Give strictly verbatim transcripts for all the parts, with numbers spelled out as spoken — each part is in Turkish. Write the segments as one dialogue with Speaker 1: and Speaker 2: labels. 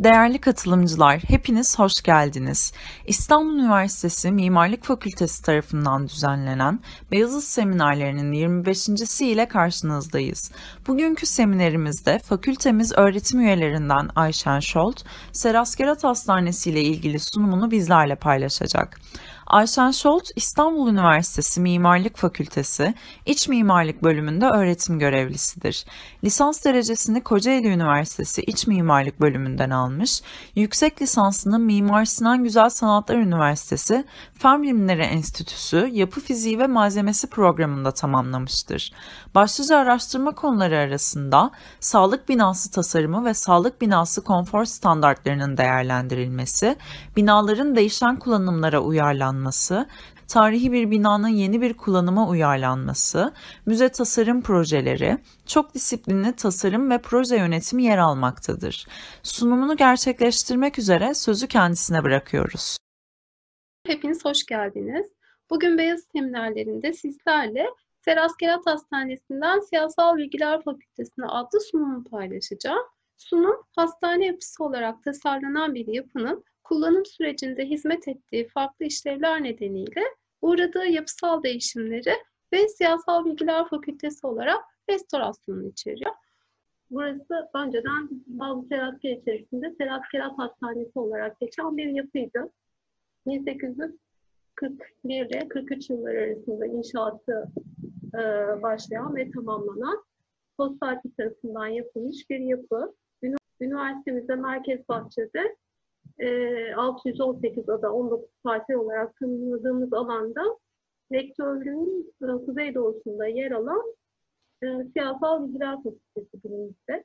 Speaker 1: Değerli katılımcılar, hepiniz hoş geldiniz. İstanbul Üniversitesi Mimarlık Fakültesi tarafından düzenlenen Beyazıt Seminerlerinin yirmi beşincisi ile karşınızdayız. Bugünkü seminerimizde fakültemiz öğretim üyelerinden Ayşen Şolt, Seraskerat Hastanesi ile ilgili sunumunu bizlerle paylaşacak. Ayşen Şolt, İstanbul Üniversitesi Mimarlık Fakültesi İç Mimarlık bölümünde öğretim görevlisidir. Lisans derecesini Kocaeli Üniversitesi İç Mimarlık bölümünden almış, yüksek lisansını Mimar Sinan Güzel Sanatlar Üniversitesi Fen Bilimleri Enstitüsü Yapı Fiziği ve Malzemesi programında tamamlamıştır. Başlıca araştırma konuları arasında sağlık binası tasarımı ve sağlık binası konfor standartlarının değerlendirilmesi, binaların değişen kullanımlara uyarlanması, tarihi bir binanın yeni bir kullanıma uyarlanması, müze tasarım projeleri, çok disiplinli tasarım ve proje yönetimi yer almaktadır. Sunumunu gerçekleştirmek üzere sözü kendisine bırakıyoruz.
Speaker 2: Hepiniz hoş geldiniz. Bugün Beyazıt Seminerlerinde sizlerle Seraskerat Hastanesi'nden Siyasal Bilgiler Fakültesi'ne adlı sunumu paylaşacağım. Sunum, hastane yapısı olarak tasarlanan bir yapının kullanım sürecinde hizmet ettiği farklı işlevler nedeniyle uğradığı yapısal değişimleri ve Siyasal Bilgiler Fakültesi olarak restorasyonunu içeriyor. Burası önceden bazı Seraskerat içerisinde Seraskerat Hastanesi olarak geçen bir yapıydı. bin sekiz yüz kırk bir ile kırk üç yılları arasında inşaatı e, başlayan ve tamamlanan Fosfati tarafından yapılmış bir yapı. Üniversitemizde Merkez Bahçe'de e, altı yüz on sekiz ada on dokuz parsel olarak tanımladığımız alanda rektörlüğün e, kuzeydoğusunda yer alan e, Siyasal Bilgiler Fakültesi birimizde.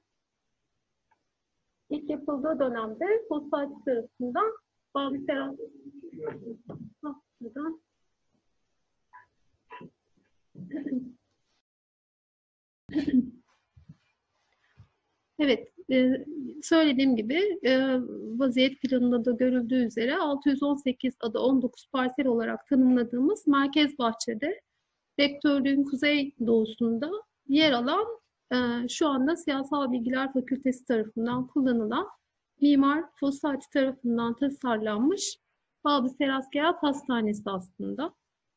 Speaker 2: İlk yapıldığı dönemde Fosfati tarafından bazı teras Evet, e, söylediğim gibi e, vaziyet planında da görüldüğü üzere altı yüz on sekiz ada on dokuz parsel olarak tanımladığımız Merkez Bahçe'de rektörlüğün kuzey doğusunda yer alan e, şu anda Siyasal Bilgiler Fakültesi tarafından kullanılan Mimar Fossati tarafından tasarlanmış Bağlı Seraskerat Hastanesi aslında.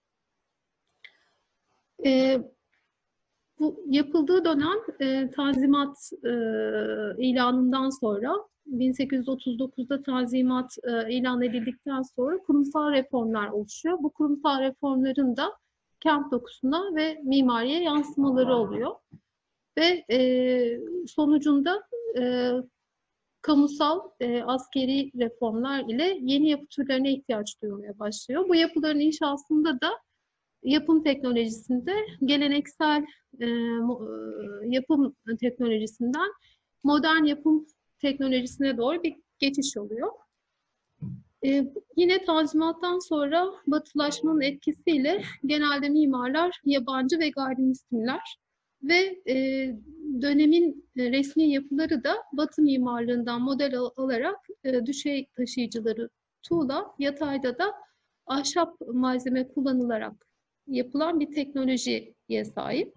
Speaker 2: E, bu yapıldığı dönem e, Tanzimat e, ilanından sonra bin sekiz yüz otuz dokuzda Tanzimat e, ilan edildikten sonra kurumsal reformlar oluşuyor. Bu kurumsal reformların da kent dokusuna ve mimariye yansımaları oluyor. Ve e, sonucunda e, kamusal, e, askeri reformlar ile yeni yapı türlerine ihtiyaç duyulmaya başlıyor. Bu yapıların inşasında da yapım teknolojisinde geleneksel e, yapım teknolojisinden modern yapım teknolojisine doğru bir geçiş oluyor. E, yine Tanzimat'tan sonra batılaşmanın etkisiyle genelde mimarlar yabancı ve gayrimüslimler ve e, dönemin resmi yapıları da Batı mimarlığından model alarak e, düşey taşıyıcıları tuğla, yatayda da ahşap malzeme kullanılarak yapılan bir teknolojiye sahip.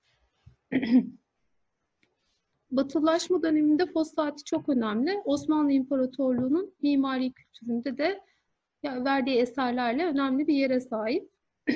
Speaker 2: Batılaşma döneminde Fossati çok önemli. Osmanlı İmparatorluğu'nun mimari kültüründe de verdiği eserlerle önemli bir yere sahip.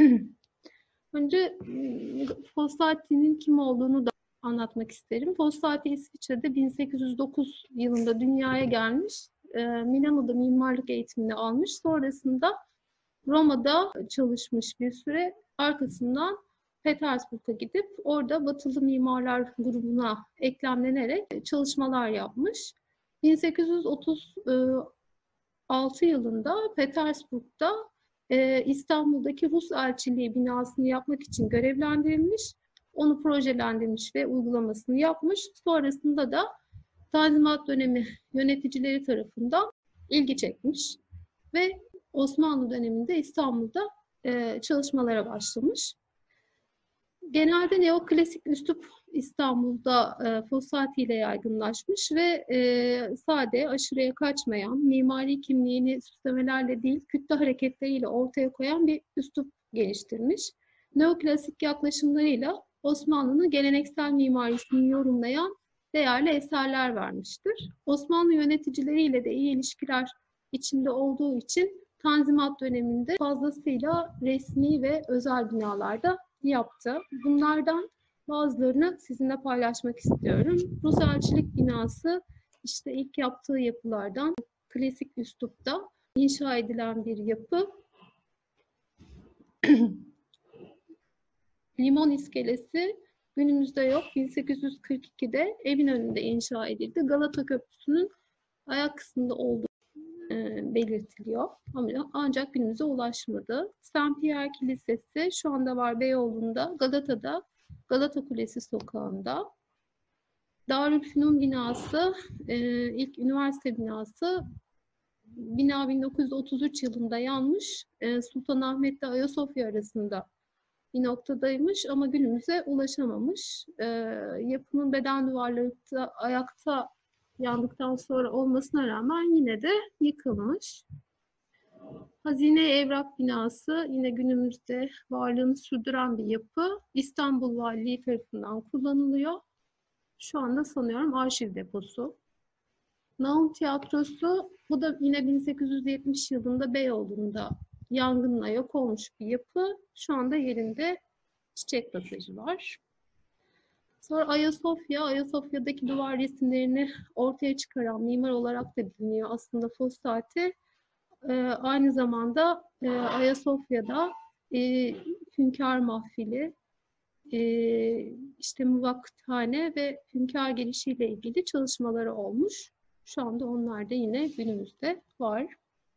Speaker 2: Önce Fossati'nin kim olduğunu da anlatmak isterim. Fossati İsviçre'de bin sekiz yüz dokuz yılında dünyaya gelmiş. Milano'da mimarlık eğitimini almış. Sonrasında Roma'da çalışmış bir süre. Arkasından Petersburg'a gidip orada Batılı Mimarlar grubuna eklemlenerek çalışmalar yapmış. bin sekiz yüz otuz altı yılında Petersburg'da İstanbul'daki Rus elçiliği binasını yapmak için görevlendirilmiş. Onu projelendirmiş ve uygulamasını yapmış. Sonrasında da Tanzimat dönemi yöneticileri tarafından ilgi çekmiş ve Osmanlı döneminde İstanbul'da e, çalışmalara başlamış. Genelde neoklasik üslup İstanbul'da e, Fossati ile yaygınlaşmış ve e, sade, aşırıya kaçmayan, mimari kimliğini süslemelerle değil, kütle hareketleriyle ortaya koyan bir üslup geliştirmiş. Neoklasik yaklaşımlarıyla Osmanlı'nın geleneksel mimarisini yorumlayan değerli eserler vermiştir. Osmanlı yöneticileriyle de iyi ilişkiler içinde olduğu için Tanzimat döneminde fazlasıyla resmi ve özel binalarda yaptı. Bunlardan bazılarını sizinle paylaşmak istiyorum. Rus Elçilik binası işte ilk yaptığı yapılardan, klasik üslupta inşa edilen bir yapı. Limon iskelesi günümüzde yok. bin sekiz yüz kırk ikide Eminönü'nde inşa edildi. Galata Köprüsü'nün ayak kısmında olduğu e, belirtiliyor. Ama ancak günümüze ulaşmadı. Saint Pierre Kilisesi şu anda var Beyoğlu'nda, Galata'da, Galata Kulesi sokağında. Darülfünun binası, e, ilk üniversite binası, bina bin dokuz yüz otuz üç yılında yanmış. E, Sultanahmet'le Ayasofya arasında bir noktadaymış ama günümüze ulaşamamış. E, yapının beden duvarları da ayakta yandıktan sonra olmasına rağmen yine de yıkılmış. Hazine Evrak binası yine günümüzde varlığını sürdüren bir yapı. İstanbul Valiliği tarafından kullanılıyor. Şu anda sanıyorum arşiv deposu. Naum Tiyatrosu, bu da yine bin sekiz yüz yetmiş yılında Beyoğlu'nda yangınla yok olmuş bir yapı. Şu anda yerinde çiçek pasajı var. Sonra Ayasofya, Ayasofya'daki duvar resimlerini ortaya çıkaran mimar olarak da biliniyor aslında Fossati. Ee, aynı zamanda e, Ayasofya'da e, Hünkâr Mahfili, e, işte Muvakkıthane ve Hünkâr gelişiyle ilgili çalışmaları olmuş. Şu anda onlar da yine günümüzde var.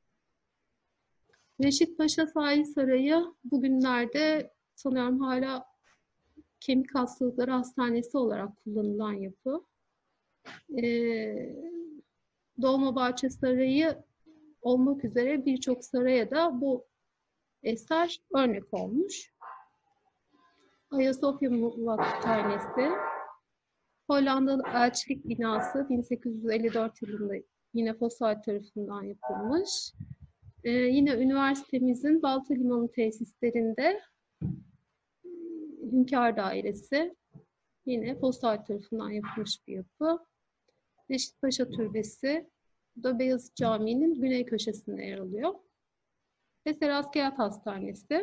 Speaker 2: Reşit Paşa Sahil Sarayı bugünlerde sanıyorum hala Kemik Hastalıkları Hastanesi olarak kullanılan yapı. Ee, Dolmabahçe Sarayı olmak üzere birçok saraya da bu eser örnek olmuş. Ayasofya Muvakkıthanesi, Hollandalı Elçilik binası bin sekiz yüz elli dört yılında yine Fossati tarafından yapılmış. Ee, yine üniversitemizin Balta Limanı tesislerinde Hünkâr Dairesi yine Fossati tarafından yapılmış bir yapı. Reşit Paşa Türbesi, bu da Beyazıt Camii'nin güney köşesinde yer alıyor. Ve Seraskerat Hastanesi.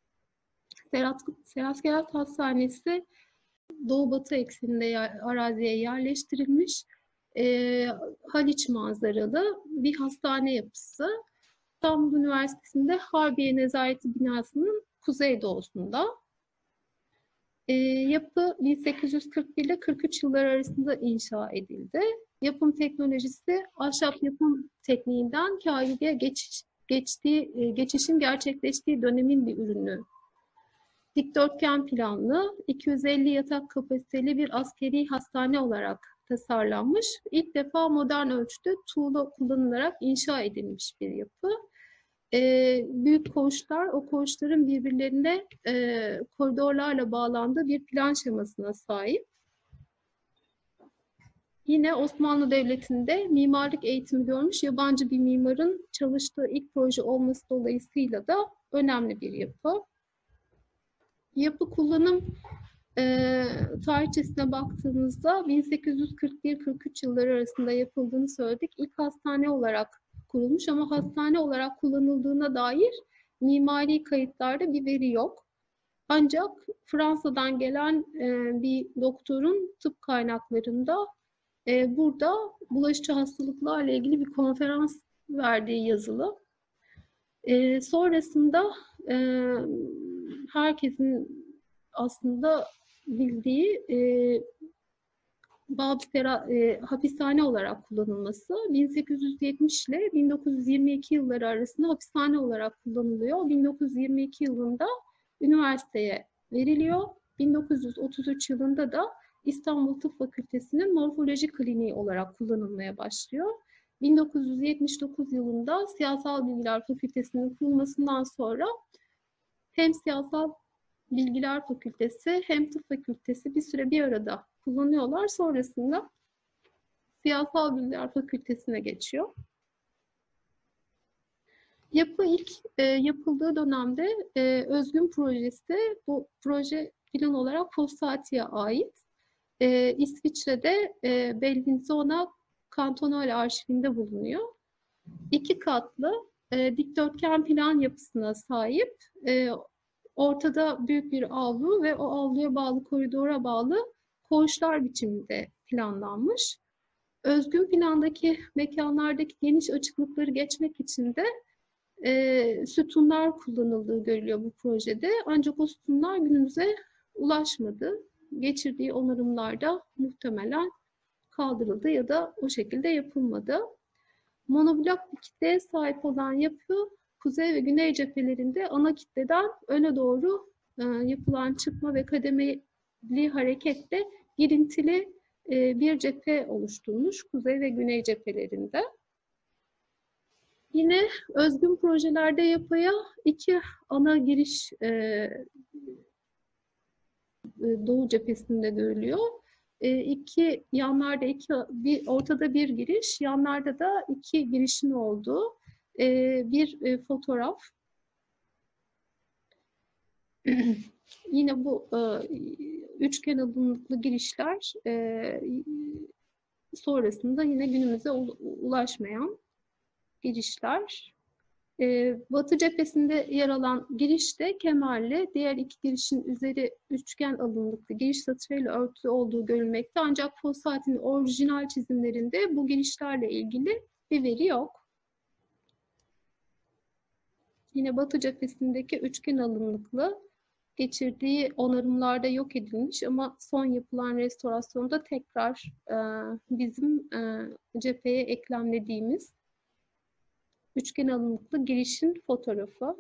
Speaker 2: Seraskerat Hastanesi doğu-batı ekseninde yer, araziye yerleştirilmiş e, Haliç manzaralı bir hastane yapısı. İstanbul Üniversitesi'nde Harbiye Nezareti binasının kuzeydoğusunda. E, yapı bin sekiz yüz kırk bir ile kırk üç yılları arasında inşa edildi. Yapım teknolojisi ahşap yapım tekniğinden kâhiliye geçiş, geçtiği, geçişin gerçekleştiği dönemin bir ürünü. Dikdörtgen planlı, iki yüz elli yatak kapasiteli bir askeri hastane olarak tasarlanmış. İlk defa modern ölçüde tuğla kullanılarak inşa edilmiş bir yapı. Ee, büyük koğuşlar, o koğuşların birbirlerine e, koridorlarla bağlandığı bir plan şemasına sahip. Yine Osmanlı Devleti'nde mimarlık eğitimi görmüş yabancı bir mimarın çalıştığı ilk proje olması dolayısıyla da önemli bir yapı. Yapı kullanım e, tarihçesine baktığımızda bin sekiz yüz kırk bir kırk üç yılları arasında yapıldığını söyledik. İlk hastane olarak kurulmuş ama hastane olarak kullanıldığına dair mimari kayıtlarda bir veri yok. Ancak Fransa'dan gelen e, bir doktorun tıp kaynaklarında e, burada bulaşıcı hastalıklarla ilgili bir konferans verdiği yazılı. E, sonrasında e, herkesin aslında bildiği e, Babsera e, hapishane olarak kullanılması bin sekiz yüz yetmiş ile bin dokuz yüz yirmi iki yılları arasında hapishane olarak kullanılıyor. bin dokuz yüz yirmi iki yılında üniversiteye veriliyor. bin dokuz yüz otuz üç yılında da İstanbul Tıp Fakültesi'nin morfoloji kliniği olarak kullanılmaya başlıyor. bin dokuz yüz yetmiş dokuz yılında Siyasal Bilgiler Fakültesi'nin kurulmasından sonra hem Siyasal Bilgiler Fakültesi hem Tıp Fakültesi bir süre bir arada kullanıyorlar. Sonrasında Siyasal Bilgiler Fakültesi'ne geçiyor. Yapı ilk e, yapıldığı dönemde e, özgün projesi, bu proje plan olarak Fossati'ye ait. e, İsviçre'de e, Bellinzona Kantonal Arşivinde bulunuyor. İki katlı e, dikdörtgen plan yapısına sahip, e, ortada büyük bir avlu ve o avluya bağlı koridora bağlı koğuşlar biçiminde planlanmış. Özgün plandaki mekanlardaki geniş açıklıkları geçmek için de e, sütunlar kullanıldığı görülüyor bu projede. Ancak o sütunlar günümüze ulaşmadı. Geçirdiği onarımlarda muhtemelen kaldırıldı ya da o şekilde yapılmadı. Monoblok bir kitleye sahip olan yapı, kuzey ve güney cephelerinde ana kitleden öne doğru e, yapılan çıkma ve kademeli hareketle girintili e, bir cephe oluşturmuş kuzey ve güney cephelerinde. Yine özgün projelerde yapıya iki ana giriş e, doğu cephesinde görülüyor. E, iki yanlarda iki, bir ortada bir giriş, yanlarda da iki girişin olduğu e, bir e, fotoğraf. Yine bu e, üçgen alınlıklı girişler e, sonrasında yine günümüze ulaşmayan girişler. Ee, Batı cephesinde yer alan girişte kemerli, diğer iki girişin üzeri üçgen alınlıklı giriş satırıyla örtülü olduğu görülmekte. Ancak Fossati'nin orijinal çizimlerinde bu girişlerle ilgili bir veri yok. Yine Batı cephesindeki üçgen alınlıklı geçirdiği onarımlarda yok edilmiş ama son yapılan restorasyonda tekrar e, bizim e, cepheye eklemlediğimiz üçgen alınlıklı girişin fotoğrafı.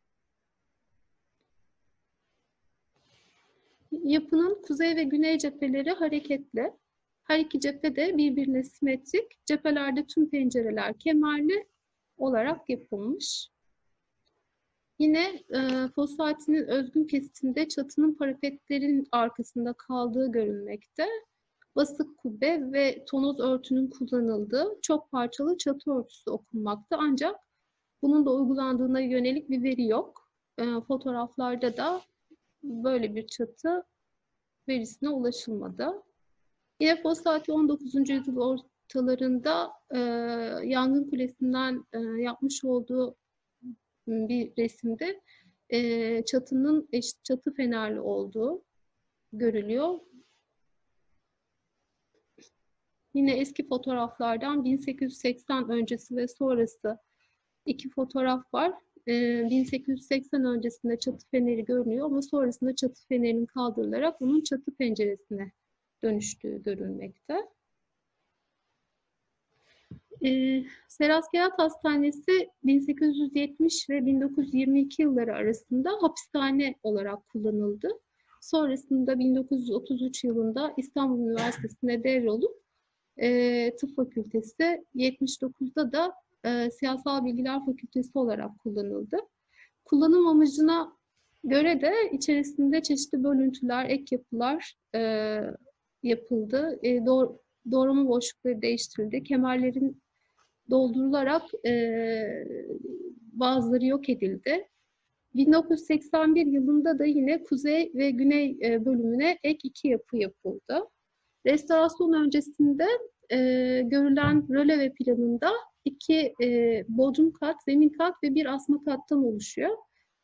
Speaker 2: Yapının kuzey ve güney cepheleri hareketli. Her iki cephe de birbirine simetrik. Cephelerde tüm pencereler kemerli olarak yapılmış. Yine e, Fossati'nin özgün kesitinde çatının parapetlerin arkasında kaldığı görülmekte. Basık kubbe ve tonoz örtünün kullanıldığı çok parçalı çatı örtüsü okunmakta. Ancak bunun da uygulandığına yönelik bir veri yok. E, fotoğraflarda da böyle bir çatı verisine ulaşılmadı. Yine Fossati on dokuzuncu yüzyıl ortalarında e, Yangın Kulesi'nden e, yapmış olduğu bir resimde e, çatının eşit çatı fenerli olduğu görülüyor. Yine eski fotoğraflardan bin sekiz yüz seksen öncesi ve sonrası iki fotoğraf var. E, bin sekiz yüz seksen öncesinde çatı feneri görünüyor ama sonrasında çatı fenerinin kaldırılarak onun çatı penceresine dönüştüğü görülmekte. E, Seraskirat Hastanesi bin sekiz yüz yetmiş ve bin dokuz yüz yirmi iki yılları arasında hapishane olarak kullanıldı. Sonrasında bin dokuz yüz otuz üç yılında İstanbul Üniversitesi'ne devrolup e, Tıp Fakültesi, yetmiş dokuzda da e, Siyasal Bilgiler Fakültesi olarak kullanıldı. Kullanım amacına göre de içerisinde çeşitli bölüntüler, ek yapılar e, yapıldı. E, doğ, doğrama boşlukları değiştirildi. Kemerlerin doldurularak e, bazıları yok edildi. bin dokuz yüz seksen bir yılında da yine kuzey ve güney e, bölümüne ek iki yapı yapıldı. Restorasyon öncesinde e, görülen röleve planında iki e, bodrum kat, zemin kat ve bir asma kattan oluşuyor.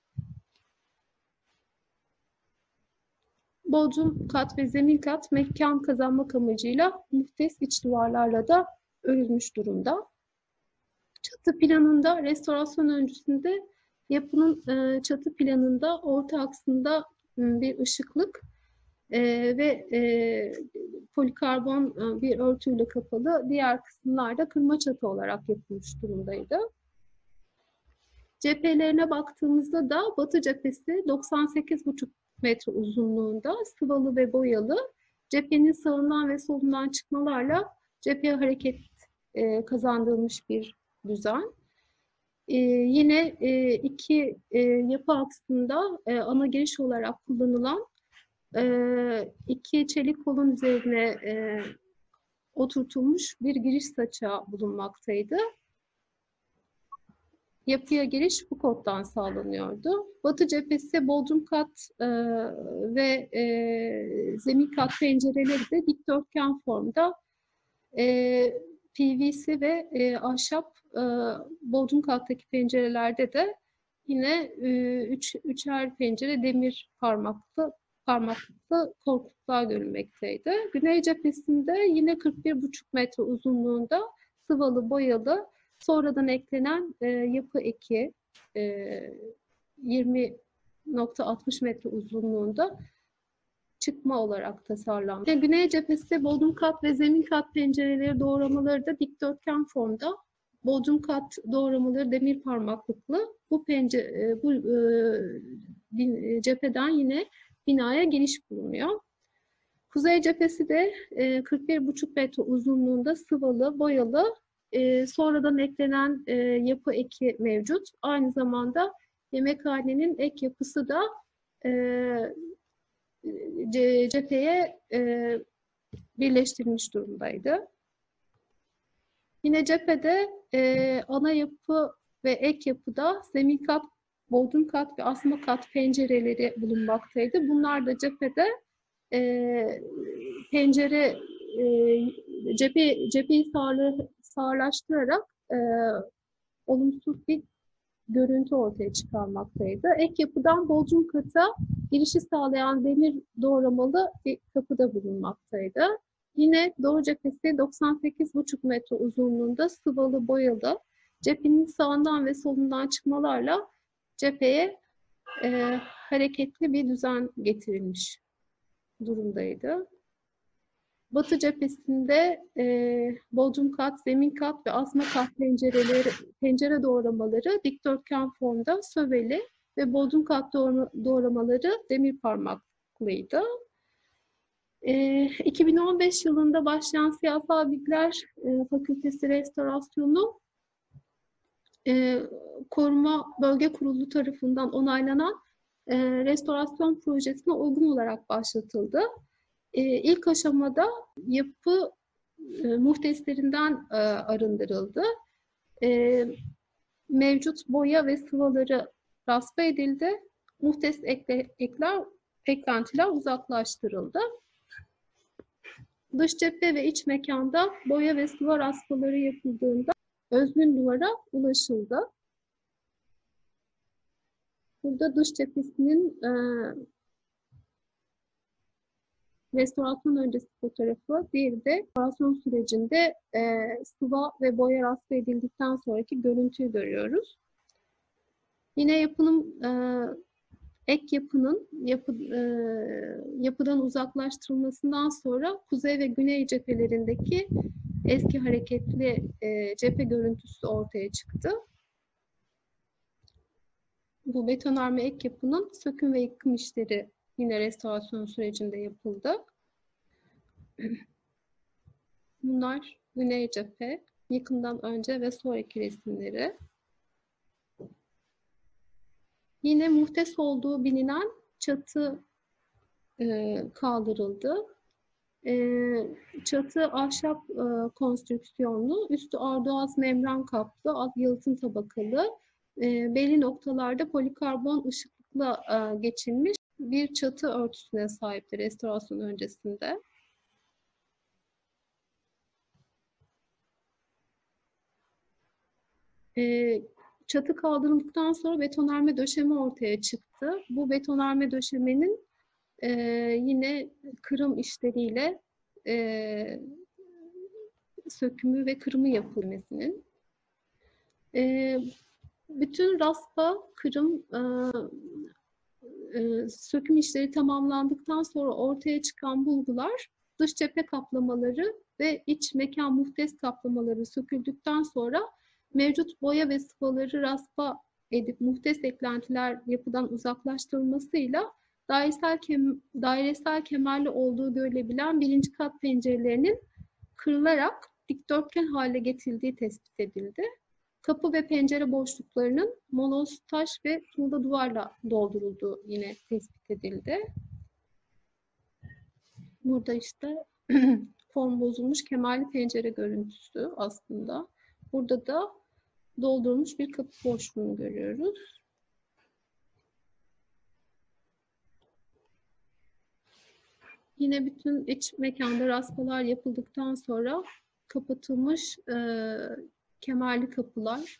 Speaker 2: Bodrum kat ve zemin kat mekan kazanmak amacıyla muhtes iç duvarlarla da örülmüş durumda. Çatı planında restorasyon öncesinde yapının e, çatı planında orta aksında e, bir ışıklık e, ve e, polikarbon e, bir örtüyle kapalı, diğer kısımlarda kırma çatı olarak yapılmış durumdaydı. Cephelerine baktığımızda da Batı cephesi doksan sekiz buçuk metre uzunluğunda sıvalı ve boyalı, cephenin sağından ve solundan çıkmalarla cepheye hareket e, kazandırılmış bir düzen. Ee, yine e, iki e, yapı aksında e, ana giriş olarak kullanılan e, iki çelik kolun üzerine e, oturtulmuş bir giriş saçağı bulunmaktaydı. Yapıya giriş bu koddan sağlanıyordu. Batı cephesi bodrum kat e, ve e, zemin kat pencereleri de dikdörtgen formda e, P V C ve e, ahşap e, bodrum kattaki pencerelerde de yine e, üç, üçer pencere demir parmaklı parmaklıklı korkuluklar görülmekteydi. Güney cephesinde yine kırk bir buçuk metre uzunluğunda sıvalı boyalı sonradan eklenen e, yapı eki e, yirmi nokta altmış metre uzunluğunda çıkma olarak tasarlanmış. Güney cephesi bodrum kat ve zemin kat pencereleri doğramaları da dikdörtgen formda. Bodrum kat doğramaları demir parmaklıklı. Bu pencere, bu e, cepheden yine binaya giriş bulunuyor. Kuzey cephesi de e, kırk bir buçuk metre uzunluğunda sıvalı, boyalı, e, sonradan eklenen e, yapı eki mevcut. Aynı zamanda yemekhanenin ek yapısı da e, cepheye e, birleştirilmiş durumdaydı. Yine cephede e, ana yapı ve ek yapıda zemin kat, bodrum kat ve asma kat pencereleri bulunmaktaydı. Bunlar da cephede e, pencere e, cephe cepheyi sağlı, sağlaştırarak e, olumsuz bir görüntü ortaya çıkarmaktaydı. Ek yapıdan bodrum kata girişi sağlayan demir doğramalı bir kapıda bulunmaktaydı. Yine doğu cephesi doksan sekiz buçuk metre uzunluğunda sıvalı boyalı cephenin sağından ve solundan çıkmalarla cepheye e, hareketli bir düzen getirilmiş durumdaydı. Batı cephesinde e, bodrum kat, zemin kat ve asma kat pencereleri, pencere doğramaları dikdörtgen formda söveli ve bodrum kat doğramaları demir parmaklıydı. E, iki bin on beş yılında başlayan Siyasal Bilgiler e, Fakültesi restorasyonu e, Koruma Bölge Kurulu tarafından onaylanan e, restorasyon projesine uygun olarak başlatıldı. E, ilk aşamada yapı e, muhteslerinden e, arındırıldı. E, mevcut boya ve sıvaları raspa edildi. Muhtes ekle, ekler, eklentiler uzaklaştırıldı. Dış cephe ve iç mekanda boya ve sıva raspaları yapıldığında özgün duvara ulaşıldı. Burada dış cephesinin e, restorasyon öncesi fotoğrafı, diğeri de restorasyon sürecinde e, sıva ve boya raspa edildikten sonraki görüntüyü görüyoruz. Yine yapının e, ek yapının yapı, e, yapıdan uzaklaştırılmasından sonra kuzey ve güney cephelerindeki eski hareketli e, cephe görüntüsü ortaya çıktı. Bu betonarme ek yapının söküm ve yıkım işleri yine restorasyon sürecinde yapıldı. Bunlar güney cephe, yıkımdan önce ve sonraki resimleri. Yine muhtes olduğu bilinen çatı e, kaldırıldı. E, çatı ahşap e, konstrüksiyonlu, üstü ardoaz membran kaplı, alt yalıtım tabakalı, e, belli noktalarda polikarbon ışıklıkla e, geçilmiş bir çatı örtüsüne sahipti restorasyon öncesinde. E, çatı kaldırıldıktan sonra betonarme döşeme ortaya çıktı. Bu betonarme döşemenin e, yine kırım işleriyle e, sökümü ve kırımı yapılmasının. E, bütün raspa, kırım, e, e, söküm işleri tamamlandıktan sonra ortaya çıkan bulgular dış cephe kaplamaları ve iç mekan muhtes kaplamaları söküldükten sonra mevcut boya ve sıvaları raspa edip muhtes eklentiler yapıdan uzaklaştırılmasıyla dairesel, kem dairesel kemerli olduğu görülebilen birinci kat pencerelerinin kırılarak dikdörtgen hale getirildiği tespit edildi. Kapı ve pencere boşluklarının moloz, taş ve tuğla duvarla doldurulduğu yine tespit edildi. Burada işte form bozulmuş kemerli pencere görüntüsü aslında. Burada da doldurulmuş bir kapı boşluğunu görüyoruz. Yine bütün iç mekanda raspalar yapıldıktan sonra kapatılmış e, kemerli kapılar,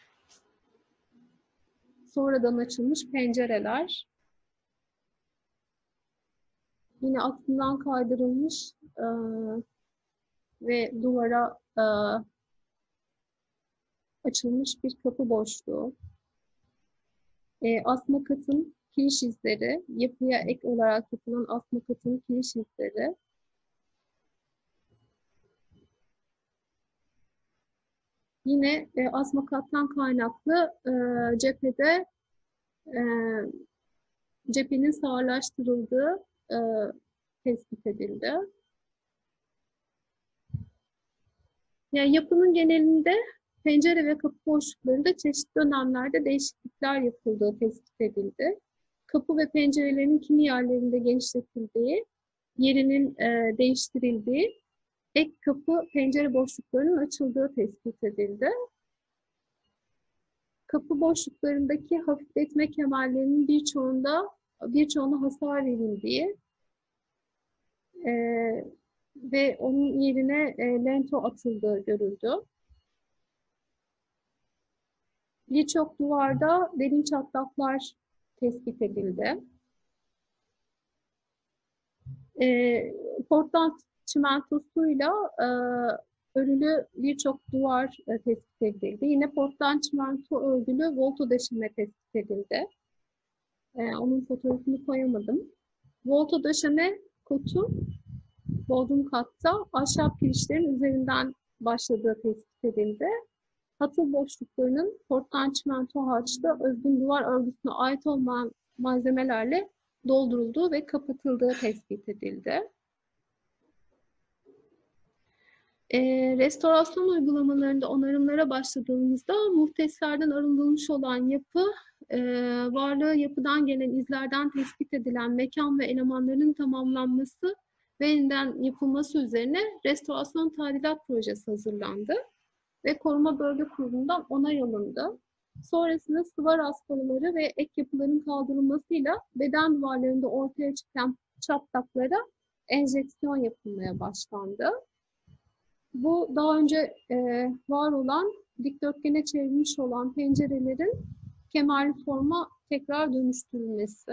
Speaker 2: sonradan açılmış pencereler, yine altından kaydırılmış e, ve duvara e, açılmış bir kapı boşluğu, e, asma katın kiriş izleri, yapıya ek olarak yapılan asma katın kiriş izleri, yine e, asma kattan kaynaklı e, cephede e, cephenin sağırlaştırıldığı e, tespit edildi. Yani yapının genelinde pencere ve kapı boşluklarında çeşitli dönemlerde değişiklikler yapıldığı tespit edildi. Kapı ve pencerelerin kimi yerlerinde genişletildiği, yerinin e, değiştirildiği, ek kapı pencere boşluklarının açıldığı tespit edildi. Kapı boşluklarındaki hafifletme kemerlerinin birçoğunda birçoğuna hasar verildiği e, ve onun yerine e, lento atıldığı görüldü. Birçok duvarda derin çatlaklar tespit edildi. E, Portland çimentosuyla e, örülü birçok duvar e, tespit edildi. Yine Portland çimento örgülü volta döşeme tespit edildi. E, onun fotoğrafını koyamadım. Volta döşeme kotu bodrum katta ahşap kirişlerin üzerinden başladığı tespit edildi. Hatıl boşluklarının Portland çimento harçta özgün duvar örgüsüne ait olmayan malzemelerle doldurulduğu ve kapatıldığı tespit edildi. E, restorasyon uygulamalarında onarımlara başladığımızda muhteslerden arındırılmış olan yapı, e, varlığı yapıdan gelen izlerden tespit edilen mekan ve elemanların tamamlanması ve yeniden yapılması üzerine restorasyon tadilat projesi hazırlandı ve koruma bölge kurulundan onay alındı. Sonrasında sıva raspaları ve ek yapıların kaldırılmasıyla beden duvarlarında ortaya çıkan çatlaklara enjeksiyon yapılmaya başlandı. Bu daha önce e, var olan dikdörtgene çevrilmiş olan pencerelerin kemerli forma tekrar dönüştürülmesi.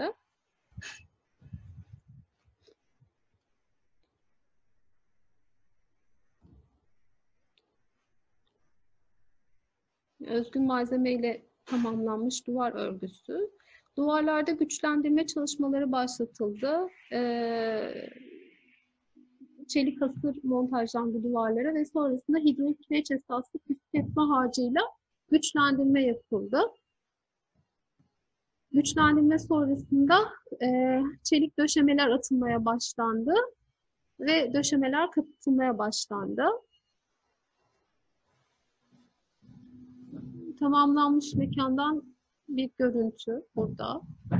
Speaker 2: Özgün malzemeyle tamamlanmış duvar örgüsü. Duvarlarda güçlendirme çalışmaları başlatıldı. Ee, çelik hasır montajlandı duvarlara ve sonrasında hidrolik kireç esaslı püskürtme harcıyla güçlendirme yapıldı. Güçlendirme sonrasında e, çelik döşemeler atılmaya başlandı ve döşemeler kapatılmaya başlandı. Tamamlanmış mekandan bir görüntü burada.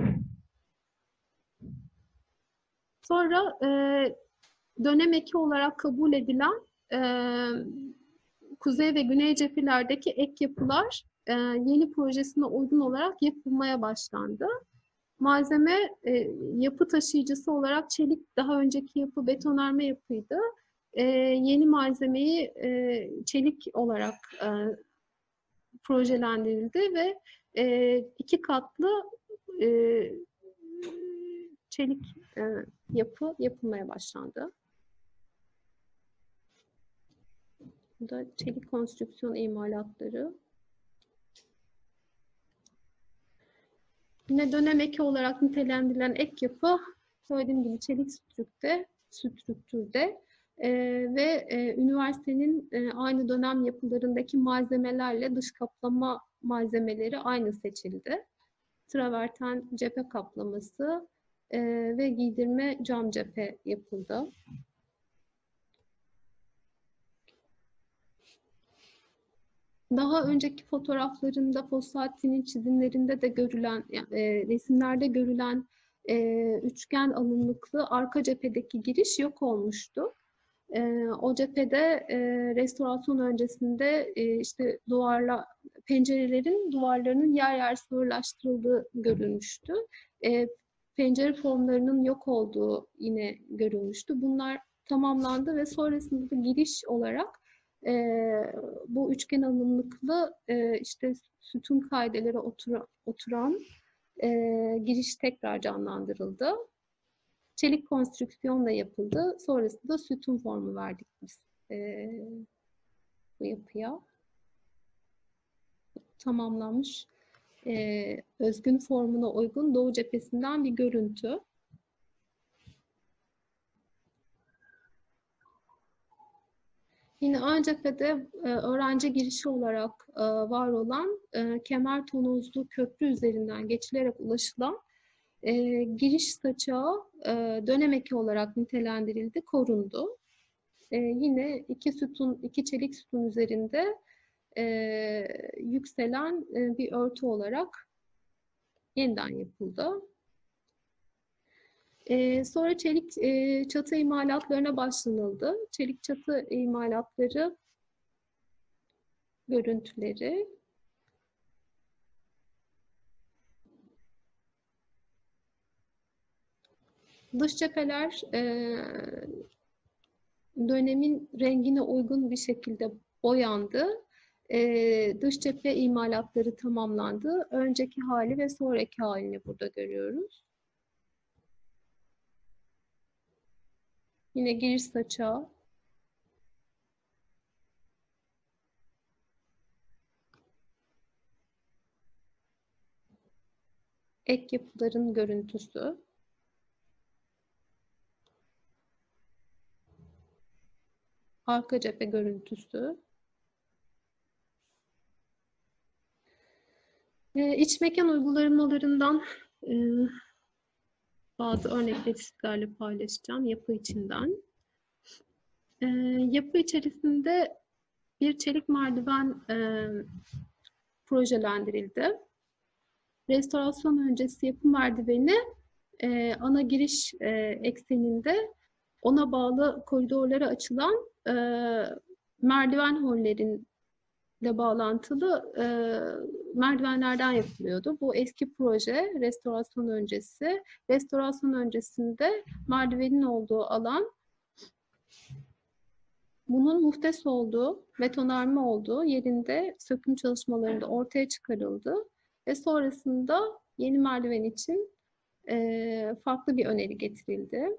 Speaker 2: Sonra e, dönem eki olarak kabul edilen e, kuzey ve güney cephelerdeki ek yapılar e, yeni projesine uygun olarak yapılmaya başlandı. Malzeme e, yapı taşıyıcısı olarak çelik, daha önceki yapı betonarme yapıydı. E, yeni malzemeyi e, çelik olarak e, projelendirildi ve e, iki katlı e, çelik e, yapı yapılmaya başlandı. Bu da çelik konstrüksiyon imalatları. Yine dönem eki olarak nitelendirilen ek yapı, söylediğim gibi çelik strüktürde, strüktürde e, ve e, üniversitenin e, aynı dönem yapılarındaki malzemelerle dış kaplama malzemeleri aynı seçildi. Traverten cephe kaplaması e, ve giydirme cam cephe yapıldı. Daha önceki fotoğraflarında, Fossati'nin çizimlerinde de görülen, yani, e, resimlerde görülen e, üçgen alınlıklı arka cephedeki giriş yok olmuştu. E, o cephede e, restorasyon öncesinde e, işte duvarla pencerelerin duvarlarının yer yer sığırlaştırıldığı görülmüştü. E, pencere formlarının yok olduğu yine görülmüştü. Bunlar tamamlandı ve sonrasında da giriş olarak e, bu üçgen alınlıklı e, işte sütun kaideleri otura, oturan e, giriş tekrar canlandırıldı. Çelik konstrüksiyonla yapıldı. Sonrasında sütun formu verdik biz e, bu yapıya. Tamamlanmış e, özgün formuna uygun doğu cephesinden bir görüntü. Yine ön cephede e, öğrenci girişi olarak e, var olan e, kemer tonozlu köprü üzerinden geçilerek ulaşılan e, giriş saçağı e, dönem eki olarak nitelendirildi, korundu. E, yine iki sütun, iki çelik sütun üzerinde e, yükselen e, bir örtü olarak yeniden yapıldı. Ee, sonra çelik e, çatı imalatlarına başlanıldı. Çelik çatı imalatları görüntüleri. Dış cepheler e, dönemin rengine uygun bir şekilde boyandı. E, dış cephe imalatları tamamlandı. Önceki hali ve sonraki halini burada görüyoruz. Yine giriş saçağı. Ek yapıların görüntüsü. Arka cephe görüntüsü. Ee, iç mekan uygulamalarından e, bazı örnekleri sizlerle paylaşacağım yapı içinden. E, yapı içerisinde bir çelik merdiven e, projelendirildi. Restorasyon öncesi yapı merdiveni e, ana giriş e, ekseninde ona bağlı koridorlara açılan e, merdiven hollerinle bağlantılı e, merdivenlerden yapılıyordu. Bu eski proje restorasyon öncesi. Restorasyon öncesinde merdivenin olduğu alan bunun muhtes olduğu, betonarme olduğu yerinde söküm çalışmalarında ortaya çıkarıldı ve sonrasında yeni merdiven için e, farklı bir öneri getirildi.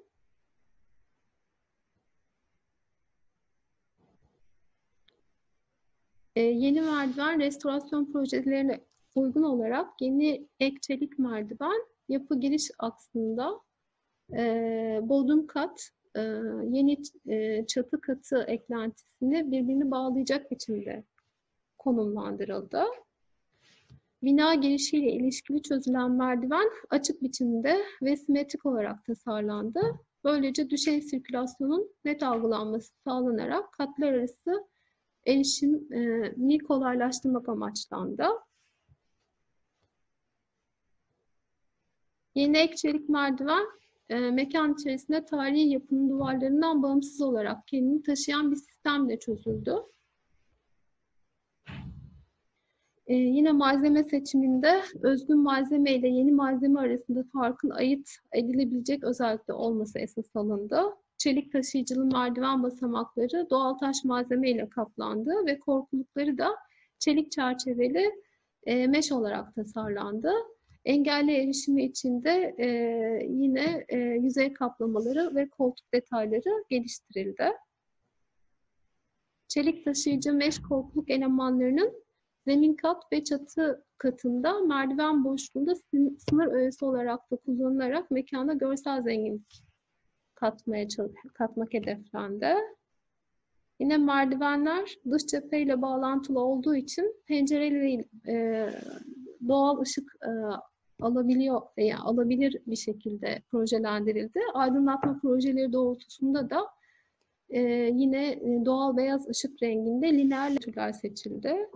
Speaker 2: E, yeni merdiven restorasyon projelerine uygun olarak yeni ek çelik merdiven yapı giriş aksında e, bodrum kat, e, yeni e, çatı katı eklentisini birbirini bağlayacak biçimde konumlandırıldı. Bina girişiyle ilişkili çözülen merdiven açık biçimde ve simetrik olarak tasarlandı. Böylece düşey sirkülasyonun net algılanması sağlanarak katlar arası erişimi kolaylaştırmak amaçlandı. Yeni ek çelik merdiven e, mekan içerisinde tarihi yapının duvarlarından bağımsız olarak kendini taşıyan bir sistemle çözüldü. Ee, yine malzeme seçiminde özgün malzeme ile yeni malzeme arasında farkın ayırt edilebilecek özellikle olması esas alındı. Çelik taşıyıcılı merdiven basamakları doğal taş malzeme ile kaplandı ve korkulukları da çelik çerçeveli e, mesh olarak tasarlandı. Engelli erişimi için de e, yine e, yüzey kaplamaları ve koltuk detayları geliştirildi. Çelik taşıyıcı mesh korkuluk elemanlarının zemin kat ve çatı katında merdiven boşluğunda sınır öğesi olarak da kullanılarak mekana görsel zenginlik katmaya katmak hedeflendi. Yine merdivenler dış cepheyle bağlantılı olduğu için pencereleri e, doğal ışık e, alabiliyor, yani alabilir bir şekilde projelendirildi. Aydınlatma projeleri doğrultusunda da e, yine doğal beyaz ışık renginde lineer türler seçildi.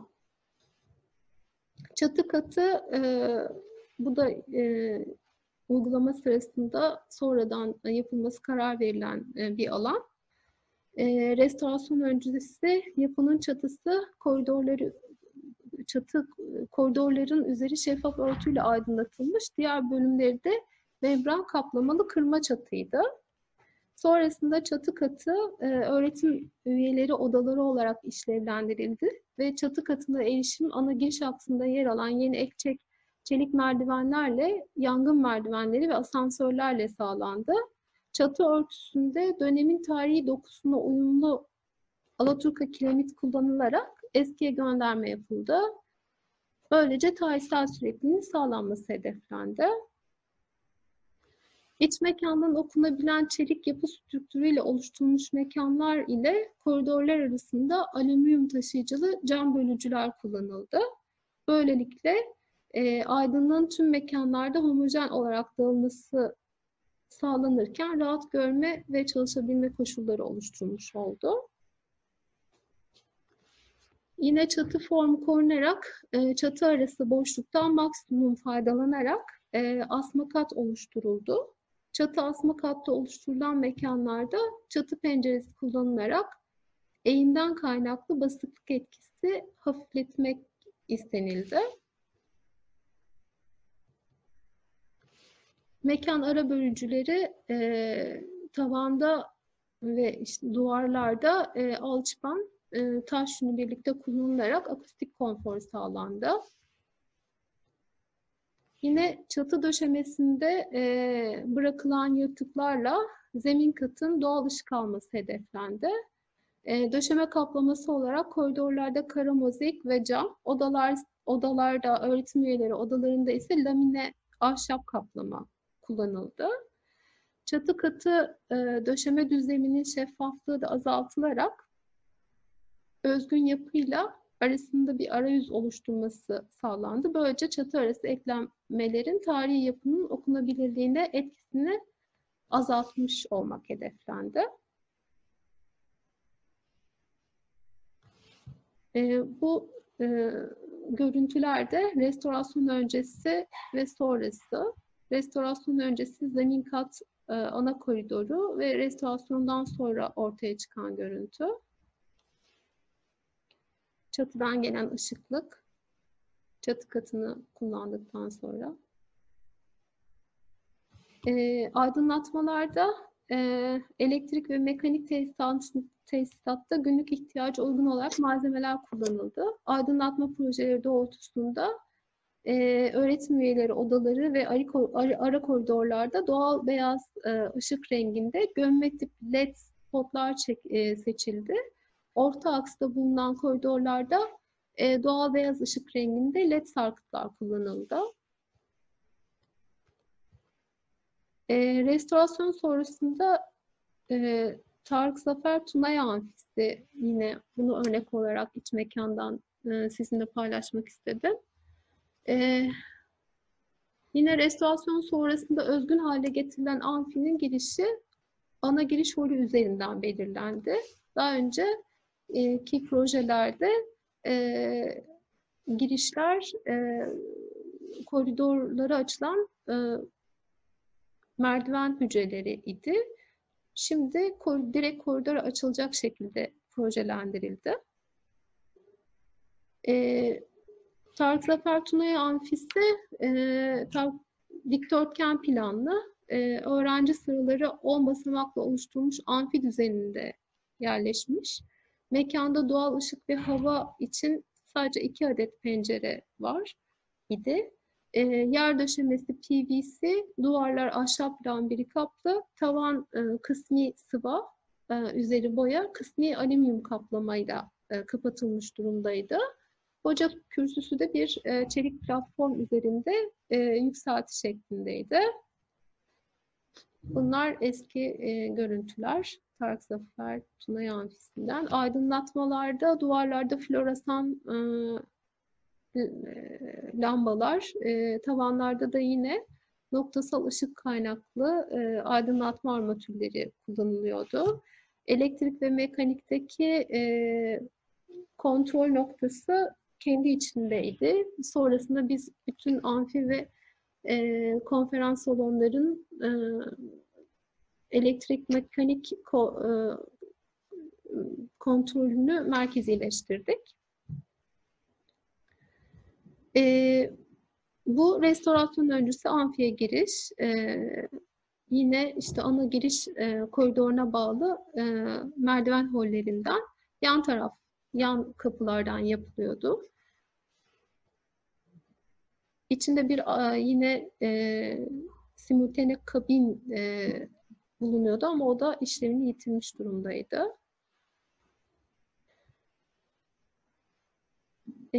Speaker 2: Çatı katı e, bu da e, uygulama sırasında sonradan yapılması karar verilen e, bir alan. E, restorasyon öncesi yapının çatısı koridorları çatı koridorların üzeri şeffaf örtüyle aydınlatılmış. Diğer bölümleri de membran kaplamalı kırma çatıydı. Sonrasında çatı katı e, öğretim üyeleri odaları olarak işlevlendirildi ve çatı katına erişim ana giriş hattında yer alan yeni ek çek, çelik merdivenlerle, yangın merdivenleri ve asansörlerle sağlandı. Çatı örtüsünde dönemin tarihi dokusuna uyumlu Alaturka kiremit kullanılarak eskiye gönderme yapıldı. Böylece tarihsel sürekliliğin sağlanması hedeflendi. İç mekandan okunabilen çelik yapı strüktürüyle oluşturulmuş mekanlar ile koridorlar arasında alüminyum taşıyıcılı cam bölücüler kullanıldı. Böylelikle e, aydınlığın tüm mekanlarda homojen olarak dağılması sağlanırken rahat görme ve çalışabilme koşulları oluşturulmuş oldu. Yine çatı formu korunarak e, çatı arası boşluktan maksimum faydalanarak e, asma kat oluşturuldu. Çatı asma katta oluşturulan mekanlarda çatı penceresi kullanılarak eğimden kaynaklı basıklık etkisi hafifletmek istenildi. Mekan ara bölücüleri e, tavanda ve işte duvarlarda e, alçıpan e, taş yünü birlikte kullanılarak akustik konfor sağlandı. Yine çatı döşemesinde e, bırakılan yırtıklarla zemin katın doğal ışık alması hedeflendi. E, döşeme kaplaması olarak koridorlarda kara mozaik ve cam, odalar odalarda öğretim üyeleri odalarında ise lamine ahşap kaplama kullanıldı. Çatı katı e, döşeme düzleminin şeffaflığı da azaltılarak özgün yapıyla arasında bir arayüz oluşturması sağlandı. Böylece çatı arası eklenmelerin tarihi yapının okunabilirliğine etkisini azaltmış olmak hedeflendi. E, bu e, görüntülerde restorasyon öncesi ve sonrası, restorasyon öncesi zemin kat e, ana koridoru ve restorasyondan sonra ortaya çıkan görüntü. Çatıdan gelen ışıklık, çatı katını kullandıktan sonra. E, aydınlatmalarda e, elektrik ve mekanik tesisat, tesisatta günlük ihtiyaca uygun olarak malzemeler kullanıldı. Aydınlatma projeleri doğrultusunda e, öğretim üyeleri odaları ve ara, ara koridorlarda doğal beyaz e, ışık renginde gömme tip led spotlar çek, e, seçildi. Orta aksta bulunan koridorlarda e, doğal beyaz ışık renginde led sarkıtlar kullanıldı. E, restorasyon sonrasında e, Tarık Zafer Tunay Amfisi, yine bunu örnek olarak iç mekandan e, sizinle paylaşmak istedim. E, yine restorasyon sonrasında özgün hale getirilen amfinin girişi ana giriş holü üzerinden belirlendi. Daha önce ki projelerde e, girişler e, koridorlara açılan e, merdiven hücreleri idi. Şimdi kor direkt koridora açılacak şekilde projelendirildi. E, Tarık Zafer Tunay Amfisi e, dikdörtgen planlı e, öğrenci sıraları on basamakla oluşturulmuş amfi düzeninde yerleşmiş. Mekanda doğal ışık ve hava için sadece iki adet pencere var idi. E, yer döşemesi P V C, duvarlar ahşap lambiri kaplı, tavan e, kısmi sıva, e, üzeri boya, kısmi alüminyum kaplamayla e, kapatılmış durumdaydı. Hoca kürsüsü de bir e, çelik platform üzerinde e, yükselti şeklindeydi. Bunlar eski e, görüntüler. Tarık Zafer Tunay Amfisi'nden. Aydınlatmalarda, duvarlarda floresan e, lambalar, e, tavanlarda da yine noktasal ışık kaynaklı e, aydınlatma armatürleri kullanılıyordu. Elektrik ve mekanikteki e, kontrol noktası kendi içindeydi. Sonrasında biz bütün amfi ve e, konferans salonların e, elektrik mekanik ko, e, kontrolünü merkezileştirdik. E, bu restorasyon öncesi amfiye giriş. E, yine işte ana giriş e, koridoruna bağlı e, merdiven hollerinden yan taraf, yan kapılardan yapılıyordu. İçinde bir yine e, simultane kabin e, bulunuyordu ama o da işlevini yitirmiş durumdaydı. E,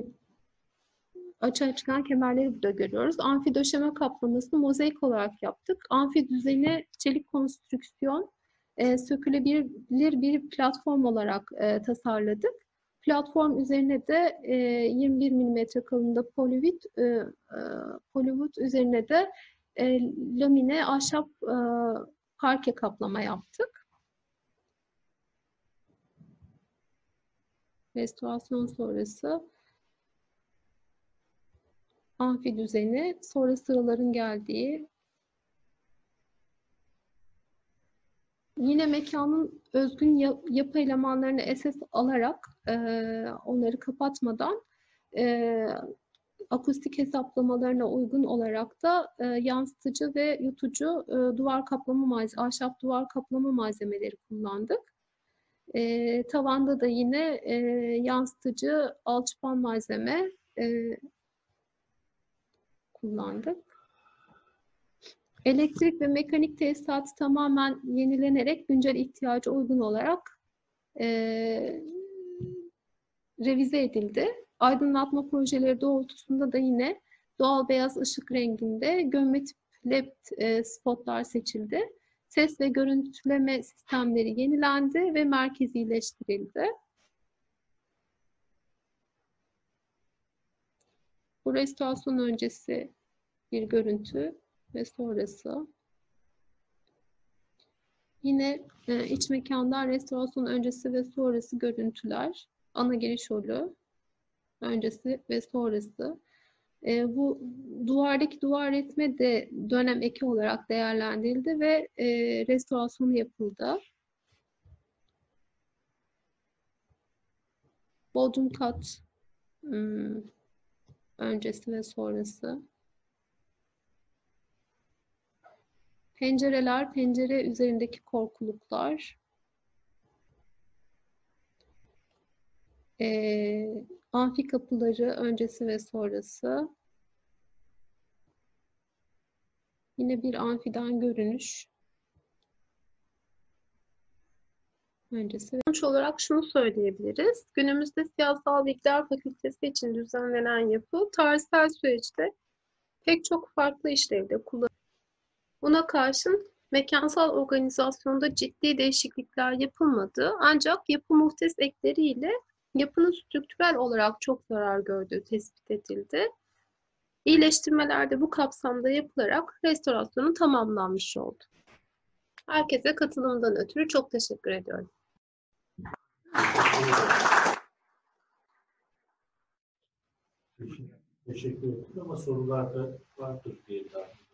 Speaker 2: açığa çıkan kemerleri burada görüyoruz. Amfi döşeme kaplamasını mozaik olarak yaptık. Amfi düzeni çelik konstrüksiyon e, sökülebilir bir platform olarak e, tasarladık. Platform üzerine de e, yirmi bir milimetre kalınlığında poliviit, e, e, poliviit üzerine de e, lamine ahşap e, parke kaplama yaptık. Restorasyon sonrası amfi düzeni, sonra sıraların geldiği, yine mekanın özgün yapı elemanlarını esas alarak e, onları kapatmadan e, akustik hesaplamalarına uygun olarak da e, yansıtıcı ve yutucu e, duvar kaplama malzeme, ahşap duvar kaplama malzemeleri kullandık. E, tavanda da yine e, yansıtıcı alçıpan malzeme e, kullandık. Elektrik ve mekanik tesisatı tamamen yenilenerek güncel ihtiyaca uygun olarak e, revize edildi. Aydınlatma projeleri doğrultusunda da yine doğal beyaz ışık renginde gömme tip led e, spotlar seçildi. Ses ve görüntüleme sistemleri yenilendi ve merkezileştirildi. Bu restorasyon öncesi bir görüntü ve sonrası. Yine e, iç mekandan restorasyon öncesi ve sonrası görüntüler. Ana giriş holü öncesi ve sonrası. E, bu duvardaki duvar resmi de dönem eki olarak değerlendirildi ve e, restorasyonu yapıldı. Bodrum kat hmm, öncesi ve sonrası. Pencereler, pencere üzerindeki korkuluklar. E, amfi kapıları öncesi ve sonrası. Yine bir amfiden görünüş. Öncesi. Sonuç olarak şunu söyleyebiliriz. Günümüzde Siyasal Bilgiler Fakültesi için düzenlenen yapı tarihsel süreçte pek çok farklı işlevde kullanılıyor. Buna karşın mekansal organizasyonda ciddi değişiklikler yapılmadı. Ancak yapı muhtes ekleriyle yapının strüktürel olarak çok zarar gördüğü tespit edildi. İyileştirmeler de bu kapsamda yapılarak restorasyonu tamamlanmış oldu. Herkese katılımdan ötürü çok teşekkür ediyorum.
Speaker 3: Teşekkür ederim ama sorular da vardır diye tahmin